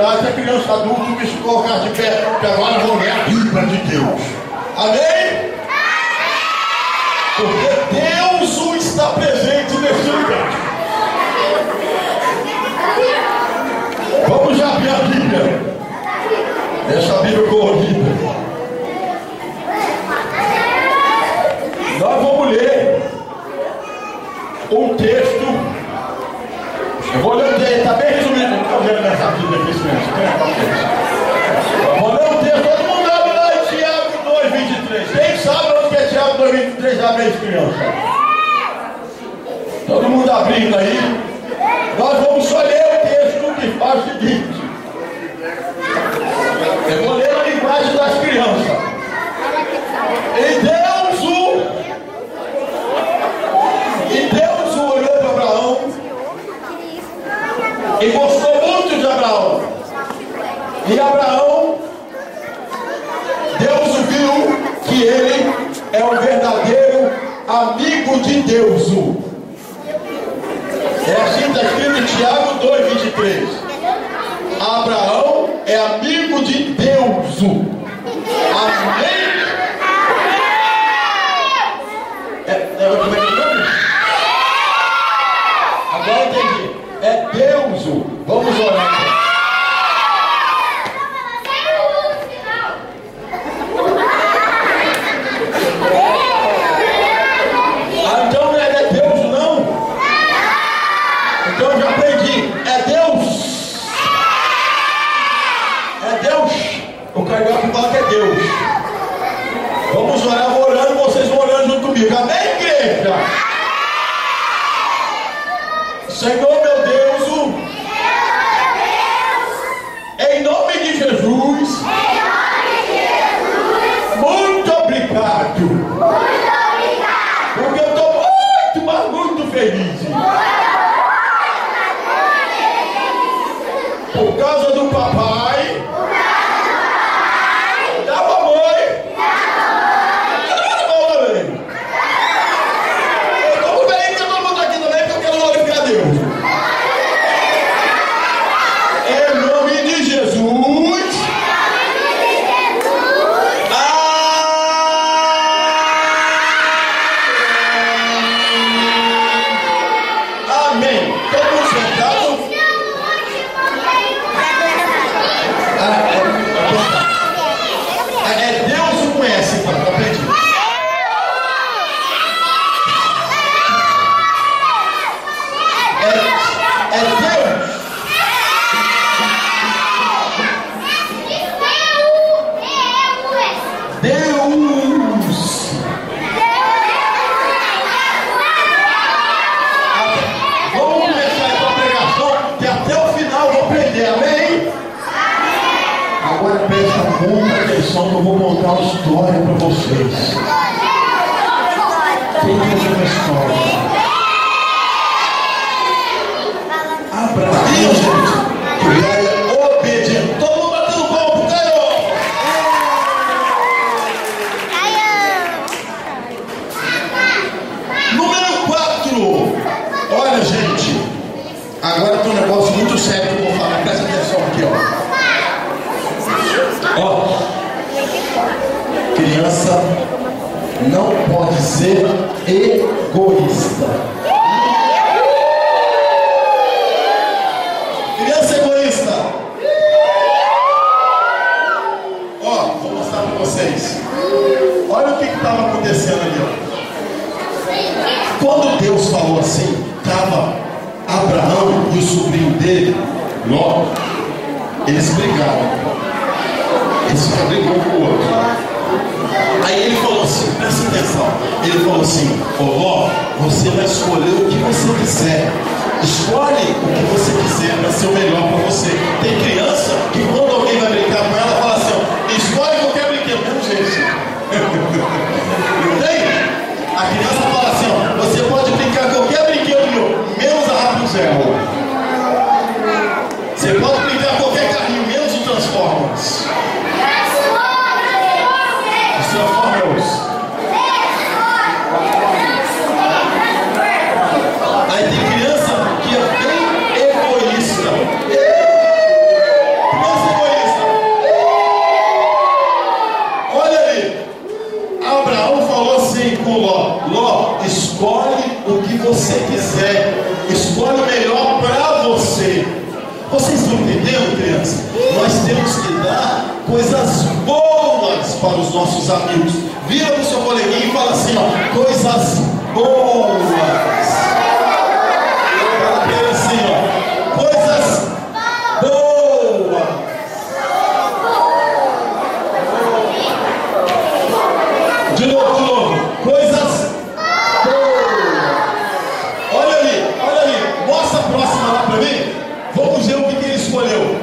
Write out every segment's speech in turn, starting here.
verdade, a criança adulta que se colocar de pé, que agora vão ler a Bíblia de Deus. Amém? Porque Deus está presente nesse lugar. Vamos já abrir a Bíblia. Essa Bíblia colorida. Nós vamos ler um texto. Eu vou ler um texto, está bem resumido. Estou vendo nessa Bíblia aqui, eu vou ler um texto. Todo mundo abre lá em Tiago 2:23. Quem sabe onde é Tiago 2:23? Abre aí, criança. Todo mundo abrindo aí. Nós vamos só ler o texto que faz o seguinte. Eu vou ler a linguagem das crianças. E Deus olhou para Abraão e gostou muito de Abraão. E Abraão, Deus viu que ele é um verdadeiro amigo de Deus. É assim está escrito em Tiago 2:23. Abraão é amigo de Deus. Amém? Agora entendi. É Deus. Vamos orar. Então não é Deus, não? Então eu já aprendi. É Deus. É Deus. O carioca fala que é Deus. Vamos orar, vou orando, vocês vão orando junto comigo. Amém, igreja? Senhor meu Deus, em nome de Jesus, muito obrigado, porque eu estou muito, mas muito feliz, por causa do papai, da mamãe, que eu vou contar uma história para vocês. Quem quer ver uma história? Abraão, gente, é obediente. Todo mundo batendo palmo, caiu. Número 4. Olha, gente, agora tem um negócio muito sério que eu vou falar. Presta atenção aqui, ó. Criança não pode ser egoísta. Criança egoísta. Ó, vou mostrar para vocês. Olha o que estava acontecendo ali, ó. Quando Deus falou assim, estava Abraão e o sobrinho dele, Ló, eles brigaram. Esse já brigou com o outro. Aí ele falou assim, presta atenção. Ele falou assim, Ló, você vai escolher o que você quiser. Escolhe o que você quiser para ser o melhor para você. Tem criança que quando alguém vai brincar com ela, fala assim, ó, escolhe qualquer brinquedo. Não, gente. Entende? A criança fala assim, ó, você pode brincar com qualquer brinquedo meu, menos a Rapunzel. Você pode brincar com qualquer carrinho, menos o Transformers. Aí tem criança que é bem egoísta. com Ló: Ló, escolhe o que você quiser, escolhe o melhor para você. Vocês estão entendendo, crianças? Nós temos que dar coisas boas para os nossos amigos. Vira para o seu coleguinha e fala assim, ó: coisas boas. Fala para ele assim, ó: coisas boas. De novo, coisas boas. Olha ali, mostra a próxima lá para mim. Vamos ver o que ele escolheu.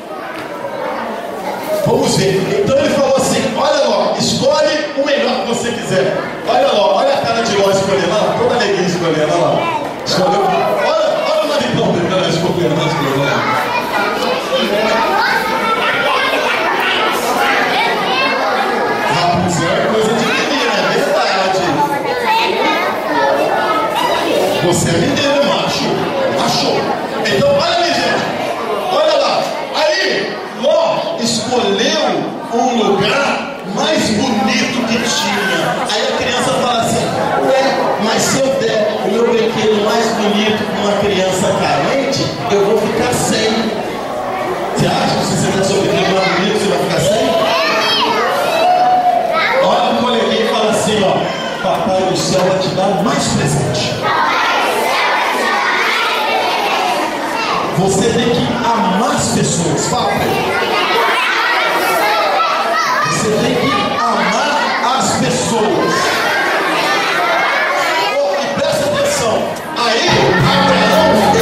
Vamos ver. Então ele falou assim: olha Ló, escolhe o melhor que você quiser. Olha Ló, olha a cara de Ló escolhendo, olha lá, toda alegria escolhendo, olha lá. Escolheu. Olha o maridão dele escolhendo, Rapunzel é coisa de menina, é verdade. Você é menina, macho. Então olha ali, gente. Olha lá. Aí Ló escolheu um lugar mais bonito que tinha. Aí a criança fala assim: ué, mas se eu der o meu brinquedo mais bonito para uma criança carente, eu vou ficar sem. Você acha que se você der seu brinquedo mais bonito, você vai ficar sem? Olha o coleguinha e fala assim, ó: papai do céu vai te dar mais presente. Você tem que amar as pessoas. Fala para ele. Você tem que amar as pessoas. Oh, e presta atenção. Aí, Abraão,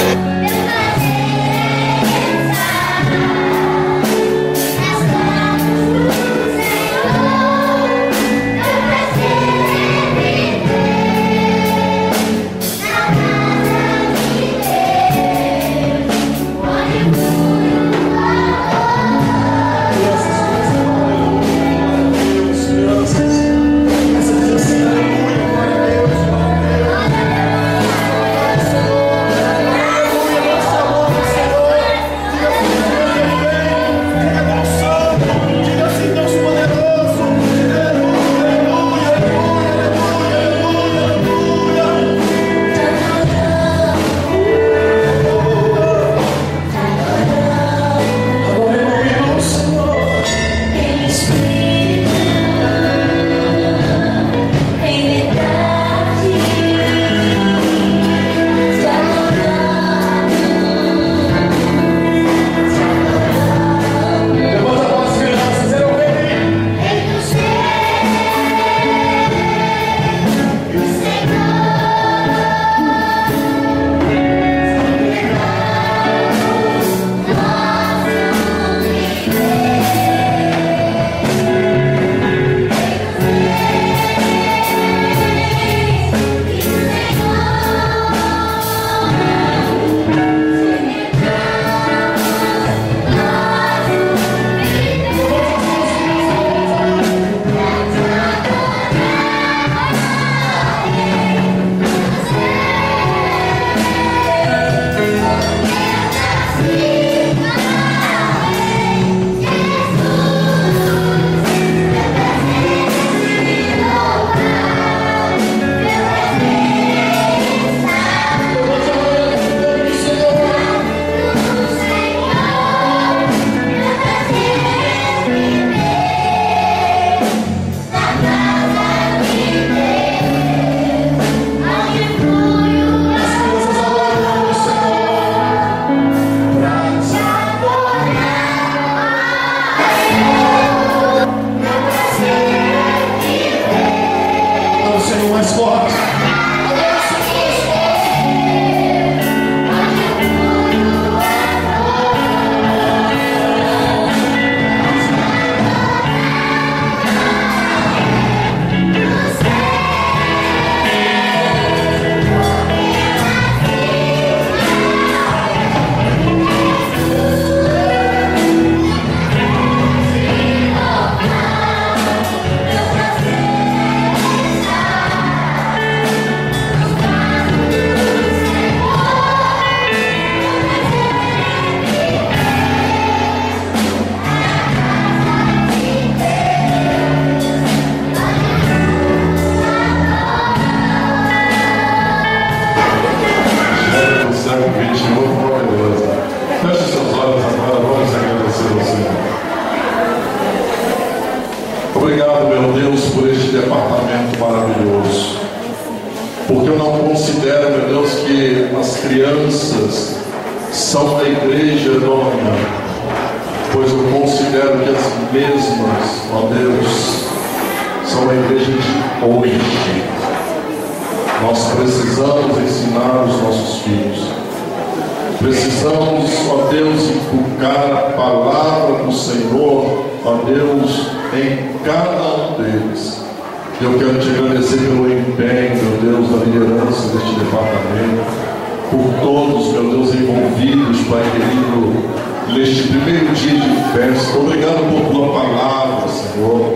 porque eu não considero, meu Deus, que as crianças são da igreja do amanhã, pois eu considero que as mesmas, ó Deus, são a igreja de hoje. Nós precisamos ensinar os nossos filhos, precisamos, ó Deus, inculcar a palavra do Senhor, ó Deus, em cada um deles. Eu quero te agradecer pelo empenho, meu Deus, da liderança deste departamento, por todos, meu Deus, envolvidos, Pai querido, neste primeiro dia de festa. Obrigado por tua palavra, Senhor.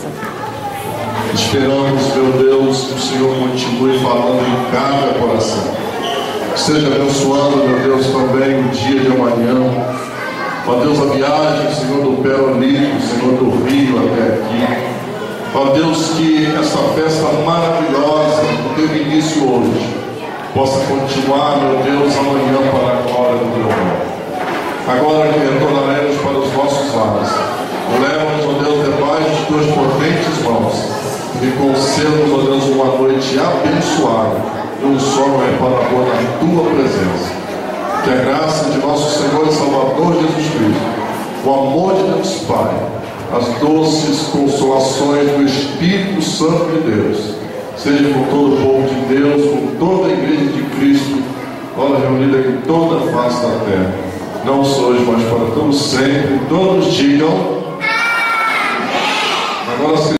Esperamos, meu Deus, que o Senhor continue falando em cada coração. Seja abençoando, meu Deus, também o dia de amanhã. Ó Deus, a viagem, Senhor, do Perolito, Senhor, do Rio até aqui. Ó Deus, que essa festa maravilhosa que teve início hoje possa continuar, meu Deus, amanhã para a glória do teu nome. Agora que retornaremos para os nossos lares, leva-nos, ó Deus, debaixo de tuas potentes mãos e conceda-nos, ó Deus, uma noite abençoada e um sono reparador na tua presença. Que a graça de nosso Senhor e Salvador Jesus Cristo, o amor de Deus Pai, as doces consolações do Espírito Santo de Deus, seja com todo o povo de Deus, com toda a igreja de Cristo, toda reunida em toda a face da terra, não só hoje, mas para todos sempre. Todos digam amém. Agora